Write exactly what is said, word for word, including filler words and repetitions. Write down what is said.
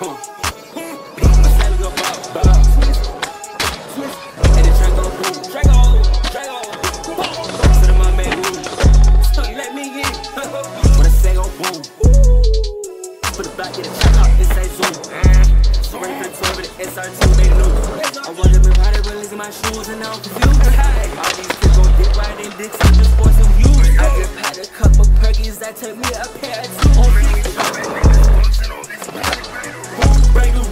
Come on. Let's let me go bow, bow. Twist, and the Draco, boom. Draco, Draco, boom. Sit in my main room. So let me in. When I say go boom. Put it back in the check out, it's a zoom. So ready for the tour with the S R two, made loose. I want them invited, releasing my shoes, and now I'm confused. All these kids gon' dip right in dicks, I'm just forcing views. I just had a couple perkies that took me a pair of two. Boom, bring